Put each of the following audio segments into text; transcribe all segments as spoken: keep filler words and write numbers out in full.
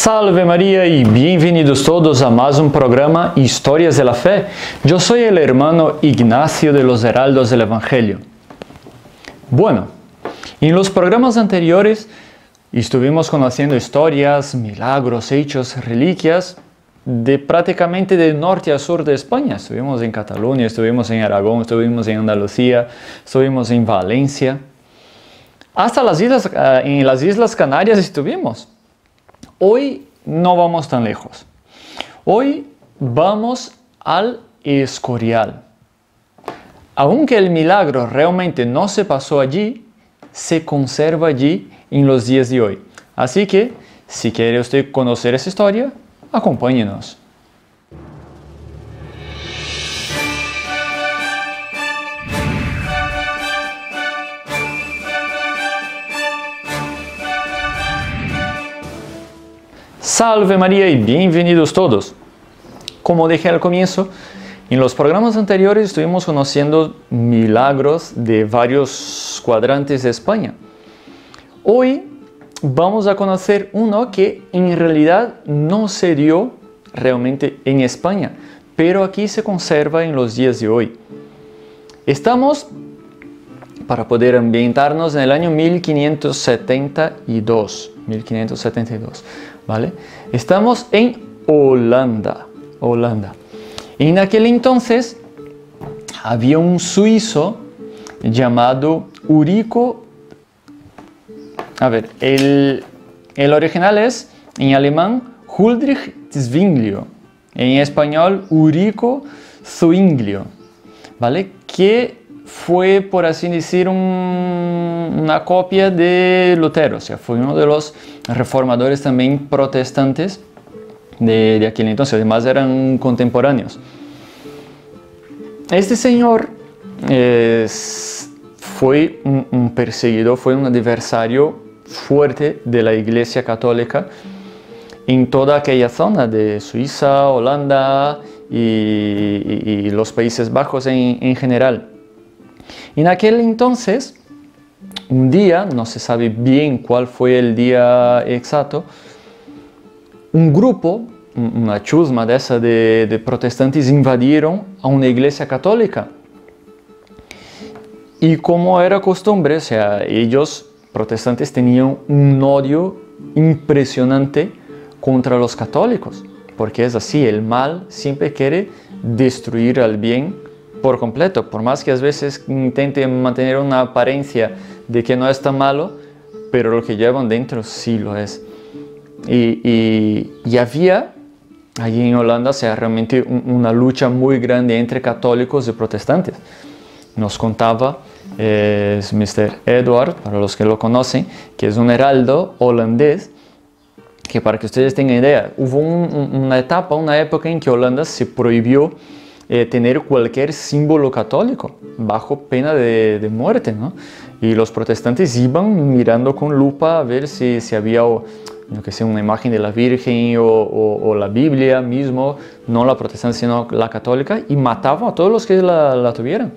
Salve María y bienvenidos todos a más un programa Historias de la Fe. Yo soy el hermano Ignacio de los Heraldos del Evangelio. Bueno, en los programas anteriores estuvimos conociendo historias, milagros, hechos, reliquias de prácticamente de norte a sur de España. Estuvimos en Cataluña, estuvimos en Aragón, estuvimos en Andalucía, estuvimos en Valencia. Hasta las islas, en las Islas Canarias estuvimos. Hoy no vamos tan lejos. Hoy vamos al Escorial. Aunque el milagro realmente no se pasó allí, se conserva allí en los días de hoy. Así que, si quiere usted conocer esa historia, acompáñenos. Salve María y bienvenidos todos. Como dije al comienzo, en los programas anteriores estuvimos conociendo milagros de varios cuadrantes de España. Hoy vamos a conocer uno que en realidad no se dio realmente en España, pero aquí se conserva en los días de hoy. Estamos, para poder ambientarnos, en el año mil quinientos setenta y dos. mil quinientos setenta y dos, ¿vale? Estamos en Holanda, Holanda. En aquel entonces había un suizo llamado Ulrico. A ver, el, el original es en alemán Huldrych Zwinglio, en español Ulrico Zwinglio, ¿vale? Que fue, por así decir, un, una copia de Lutero, o sea, fue uno de los reformadores también protestantes de, de aquel entonces, además eran contemporáneos. Este señor eh, fue un, un perseguidor, fue un adversario fuerte de la Iglesia Católica en toda aquella zona de Suiza, Holanda y, y, y los Países Bajos en, en general. En aquel entonces, un día, no se sabe bien cuál fue el día exacto, un grupo, una chusma de esa de, de protestantes invadieron a una iglesia católica. Y como era costumbre, o sea, ellos, protestantes, tenían un odio impresionante contra los católicos, porque es así, el mal siempre quiere destruir al bien por completo, por más que a veces intente mantener una apariencia de que no es tan malo, pero lo que llevan dentro sí lo es. Y, y, y había allí en Holanda, o sea, realmente un, una lucha muy grande entre católicos y protestantes. Nos contaba eh, mister Edward, para los que lo conocen, que es un heraldo holandés, que para que ustedes tengan idea, hubo un, un, una etapa, una época en que Holanda se prohibió Eh, tener cualquier símbolo católico bajo pena de, de muerte, ¿no? Y los protestantes iban mirando con lupa a ver si, si había, yo que sé, una imagen de la Virgen o, o, o la Biblia mismo, no la protestante sino la católica, y mataban a todos los que la, la tuvieran.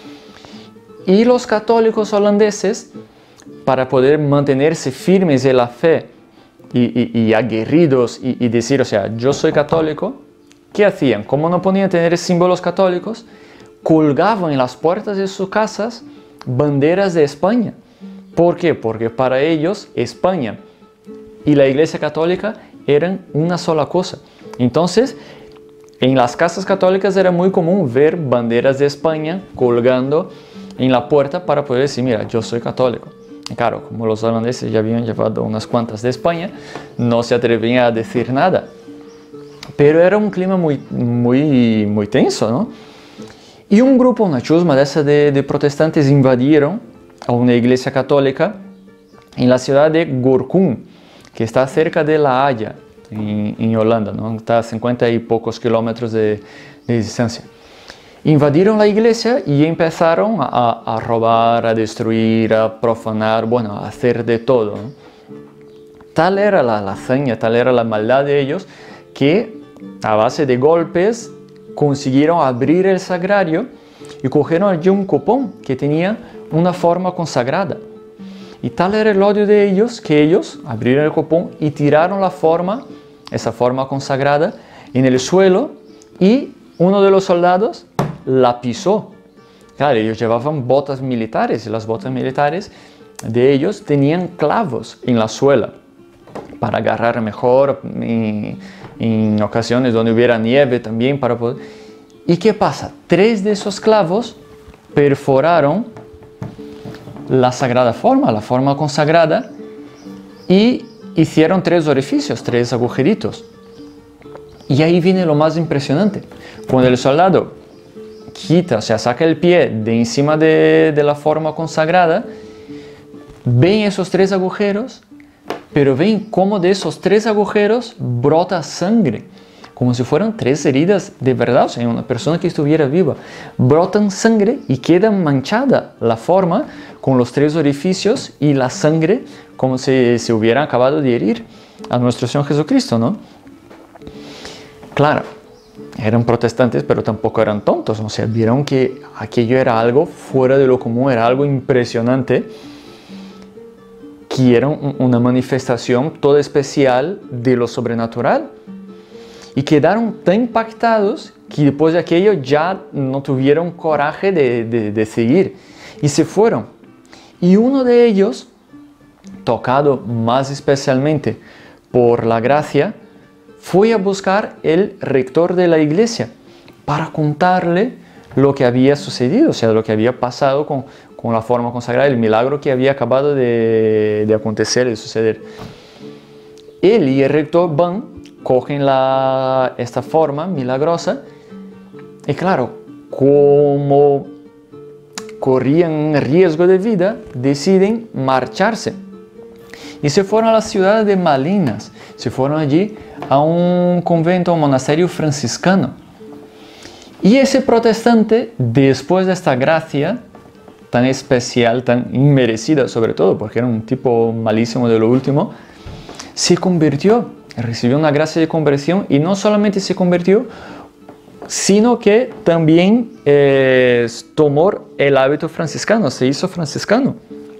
Y los católicos holandeses, para poder mantenerse firmes en la fe y, y, y aguerridos y, y decir, o sea, yo soy católico, ¿qué hacían? Como no podían tener símbolos católicos, colgaban en las puertas de sus casas banderas de España. ¿Por qué? Porque para ellos España y la Iglesia Católica eran una sola cosa. Entonces, en las casas católicas era muy común ver banderas de España colgando en la puerta para poder decir, mira, yo soy católico. Y claro, como los holandeses ya habían llevado unas cuantas de España, no se atrevían a decir nada. Pero era un clima muy, muy, muy tenso, ¿no? Y un grupo, una chusma de esa de, de protestantes invadieron a una iglesia católica en la ciudad de Gorkum, que está cerca de La Haya, en, en Holanda, ¿no? Está a cincuenta y pocos kilómetros de, de distancia. Invadieron la iglesia y empezaron a, a robar, a destruir, a profanar, bueno, a hacer de todo, ¿no? Tal era la hazaña, tal era la maldad de ellos, que a base de golpes consiguieron abrir el sagrario y cogieron allí un copón que tenía una forma consagrada. Y tal era el odio de ellos que ellos abrieron el copón y tiraron la forma, esa forma consagrada, en el suelo, y uno de los soldados la pisó. Claro, ellos llevaban botas militares y las botas militares de ellos tenían clavos en la suela para agarrar mejor en, en ocasiones donde hubiera nieve también para poder... ¿Y qué pasa? Tres de esos clavos perforaron la sagrada forma, la forma consagrada, y hicieron tres orificios, tres agujeritos. Y ahí viene lo más impresionante. Cuando el soldado quita, o sea, saca el pie de encima de, de la forma consagrada, ven esos tres agujeros, pero ven cómo de esos tres agujeros brota sangre, como si fueran tres heridas de verdad, o sea, una persona que estuviera viva. Brotan sangre y queda manchada la forma con los tres orificios y la sangre como si se hubiera acabado de herir a nuestro Señor Jesucristo, ¿no? Claro, eran protestantes, pero tampoco eran tontos, o sea, vieron que aquello era algo fuera de lo común, era algo impresionante, que era una manifestación toda especial de lo sobrenatural. Y quedaron tan impactados que después de aquello ya no tuvieron coraje de, de, de seguir y se fueron. Y uno de ellos, tocado más especialmente por la gracia, fue a buscar el rector de la iglesia para contarle lo que había sucedido, o sea, lo que había pasado con, con la forma consagrada, el milagro que había acabado de, de acontecer, de suceder. Él y el rector van, cogen la, esta forma milagrosa y claro, como corrían riesgo de vida, deciden marcharse. Y se fueron a la ciudad de Malinas, se fueron allí a un convento, a un monasterio franciscano. Y ese protestante, después de esta gracia tan especial, tan inmerecida sobre todo, porque era un tipo malísimo de lo último, se convirtió, recibió una gracia de conversión y no solamente se convirtió, sino que también eh, tomó el hábito franciscano, se hizo franciscano.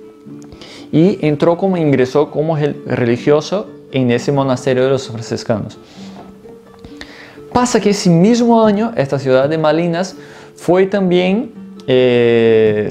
Y entró como, ingresó como religioso en ese monasterio de los franciscanos. Pasa que ese mismo año, esta ciudad de Malinas fue también eh,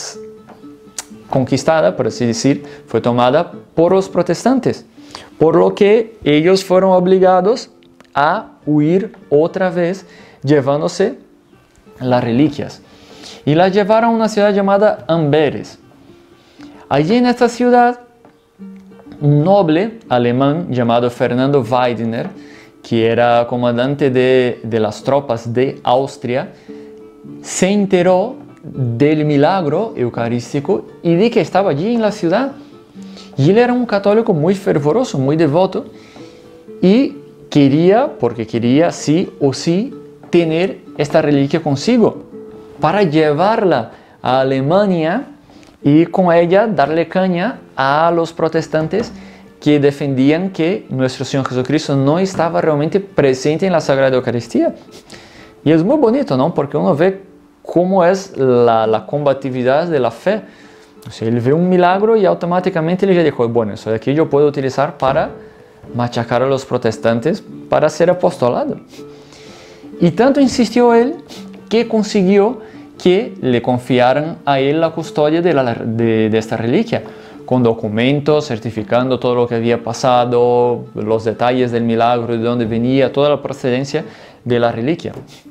conquistada, por así decir, fue tomada por los protestantes, por lo que ellos fueron obligados a huir otra vez, llevándose las reliquias. Y las llevaron a una ciudad llamada Amberes. Allí en esta ciudad, un noble alemán llamado Fernando Weidner, que era comandante de, de las tropas de Austria, se enteró del milagro eucarístico y de que estaba allí en la ciudad. Y él era un católico muy fervoroso, muy devoto, y quería, porque quería sí o sí, tener esta reliquia consigo para llevarla a Alemania y con ella darle caña a los protestantes que defendían que nuestro Señor Jesucristo no estaba realmente presente en la Sagrada Eucaristía. Y es muy bonito, ¿no? Porque uno ve cómo es la, la combatividad de la fe. O sea, él ve un milagro y automáticamente él ya dijo, bueno, eso de aquí yo puedo utilizar para machacar a los protestantes para ser apostolado. Y tanto insistió él que consiguió que le confiaran a él la custodia de, la, de, de esta reliquia, con documentos certificando todo lo que había pasado, los detalles del milagro, de dónde venía, toda la procedencia de la reliquia.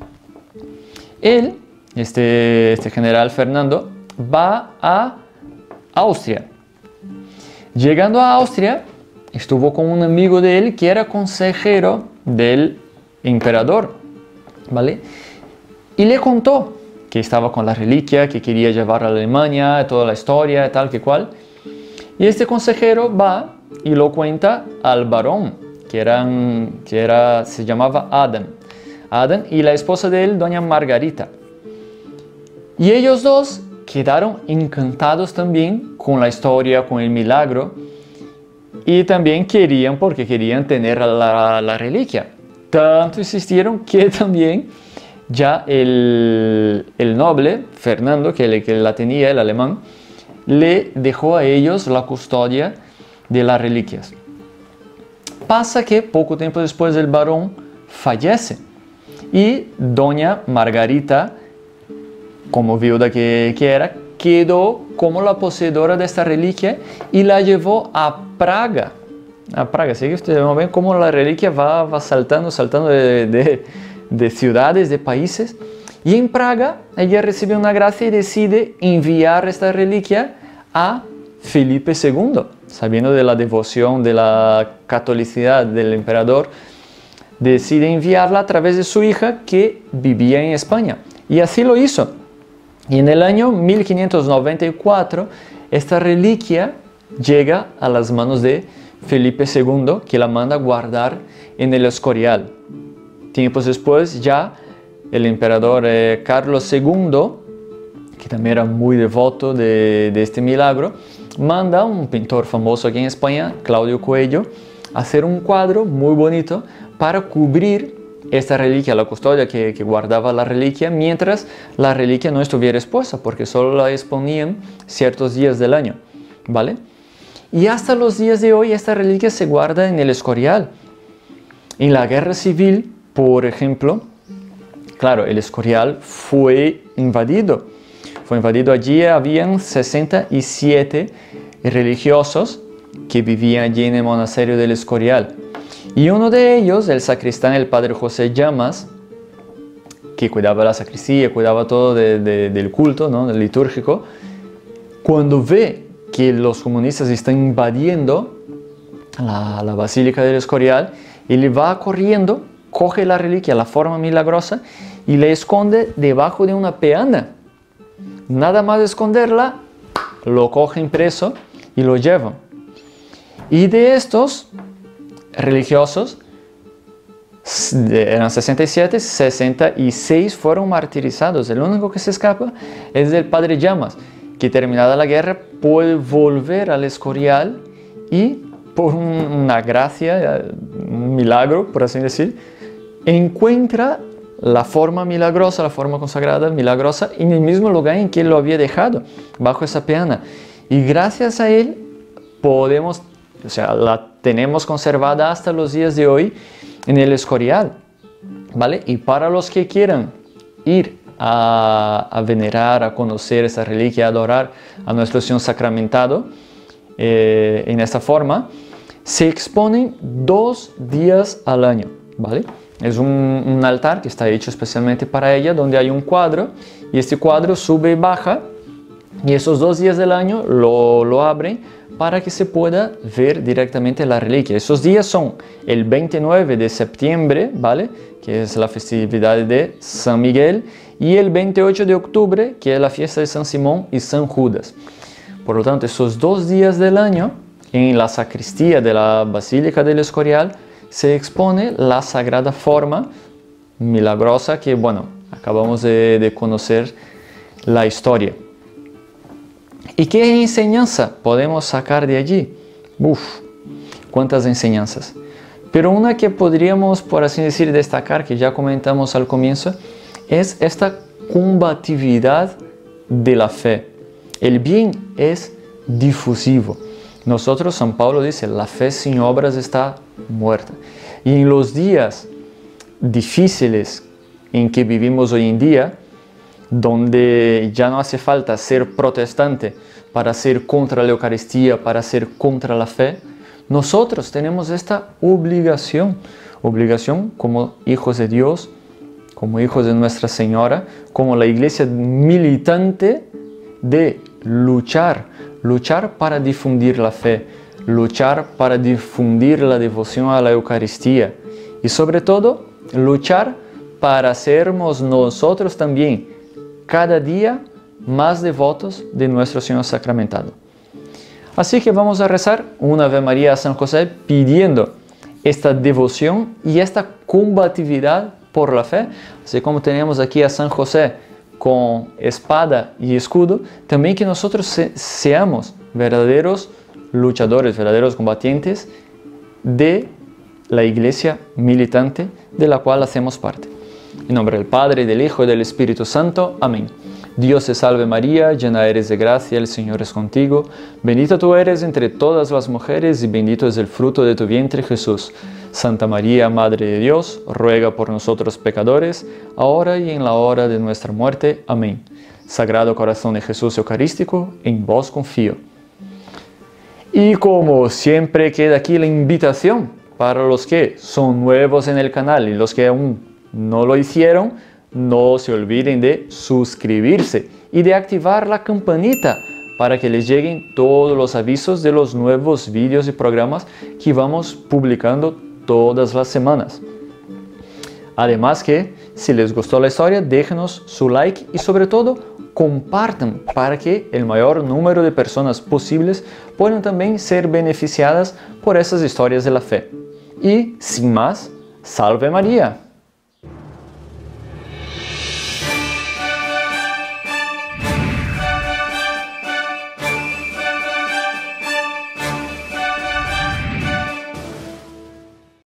Él, este, este general Fernando, va a Austria. Llegando a Austria, estuvo con un amigo de él que era consejero del emperador, ¿vale? Y le contó que estaba con la reliquia, que quería llevarla a Alemania, toda la historia, tal que cual. Y este consejero va y lo cuenta al varón, que, eran, que era, se llamaba Adam. Adam y la esposa de él, doña Margarita. Y ellos dos quedaron encantados también con la historia, con el milagro. Y también querían, porque querían tener la, la reliquia. Tanto insistieron que también ya el, el noble, Fernando, que, le, que la tenía, el alemán, le dejó a ellos la custodia de las reliquias. Pasa que poco tiempo después el varón fallece y doña Margarita, como viuda que, que era, quedó como la poseedora de esta reliquia y la llevó a Praga. A Praga, así que ustedes ven cómo la reliquia va, va saltando, saltando de, de, de ciudades, de países. Y en Praga ella recibe una gracia y decide enviar esta reliquia a Felipe segundo, sabiendo de la devoción, de la catolicidad del emperador, decide enviarla a través de su hija que vivía en España. Y así lo hizo. Y en el año mil quinientos noventa y cuatro, esta reliquia llega a las manos de Felipe segundo, que la manda guardar en el Escorial. Tiempos después, ya el emperador eh, Carlos segundo, que también era muy devoto de, de este milagro, manda a un pintor famoso aquí en España, Claudio Coello, a hacer un cuadro muy bonito para cubrir esta reliquia, la custodia que, que guardaba la reliquia, mientras la reliquia no estuviera expuesta, porque solo la exponían ciertos días del año, ¿vale? Y hasta los días de hoy esta reliquia se guarda en el Escorial. En la Guerra Civil, por ejemplo, claro, el Escorial fue invadido. Fue invadido. Allí habían sesenta y siete religiosos que vivían allí en el monasterio del Escorial. Y uno de ellos, el sacristán, el padre José Llamas, que cuidaba la sacristía, cuidaba todo de, de, del culto, ¿no?, del litúrgico, cuando ve que los comunistas están invadiendo la, la Basílica del Escorial, él va corriendo, coge la reliquia, la forma milagrosa, y la esconde debajo de una peana. Nada más esconderla, lo cogen preso y lo llevan. Y de estos religiosos, eran sesenta y siete, sesenta y seis fueron martirizados. El único que se escapa es el padre Llamas, que terminada la guerra puede volver al Escorial y por un, una gracia, un milagro, por así decir, encuentra la forma milagrosa, la forma consagrada, milagrosa, en el mismo lugar en que él lo había dejado, bajo esa peana. Y gracias a él podemos, o sea, la tenemos conservada hasta los días de hoy en el Escorial, ¿vale? Y para los que quieran ir a, a venerar, a conocer esta reliquia, a adorar a nuestro Señor sacramentado, eh, en esta forma, se exponen dos días al año, ¿vale? Es un, un altar que está hecho especialmente para ella, donde hay un cuadro, y este cuadro sube y baja, y esos dos días del año lo, lo abren para que se pueda ver directamente la reliquia. Esos días son el veintinueve de septiembre, ¿vale?, que es la festividad de San Miguel, y el veintiocho de octubre, que es la fiesta de San Simón y San Judas. Por lo tanto, esos dos días del año, en la sacristía de la Basílica del Escorial, se expone la sagrada forma milagrosa que, bueno, acabamos de, de conocer la historia. ¿Y qué enseñanza podemos sacar de allí? Uf, cuántas enseñanzas. Pero una que podríamos, por así decir, destacar, que ya comentamos al comienzo, es esta combatividad de la fe. El bien es difusivo. Nosotros, San Pablo dice, la fe sin obras está muerta. Y en los días difíciles en que vivimos hoy en día, donde ya no hace falta ser protestante para ser contra la Eucaristía, para ser contra la fe, nosotros tenemos esta obligación, obligación como hijos de Dios, como hijos de Nuestra Señora, como la iglesia militante, de luchar, luchar para difundir la fe, luchar para difundir la devoción a la Eucaristía y sobre todo luchar para sermos nosotros también cada día más devotos de nuestro Señor sacramentado. Así que vamos a rezar una Ave María a San José pidiendo esta devoción y esta combatividad por la fe, así como tenemos aquí a San José con espada y escudo, también que nosotros se, seamos verdaderos luchadores, verdaderos combatientes de la iglesia militante de la cual hacemos parte. En nombre del Padre, del Hijo y del Espíritu Santo. Amén. Dios te salve María, llena eres de gracia, el Señor es contigo. Bendita tú eres entre todas las mujeres y bendito es el fruto de tu vientre Jesús. Santa María, Madre de Dios, ruega por nosotros pecadores, ahora y en la hora de nuestra muerte. Amén. Sagrado Corazón de Jesús Eucarístico, en vos confío. Y como siempre queda aquí la invitación para los que son nuevos en el canal y los que aún no lo hicieron, no se olviden de suscribirse y de activar la campanita para que les lleguen todos los avisos de los nuevos vídeos y programas que vamos publicando todas las semanas. Además que, si les gustó la historia, déjenos su like y sobre todo, compartan para que el mayor número de personas posibles puedan también ser beneficiadas por esas historias de la fe. Y, sin más, ¡Salve María!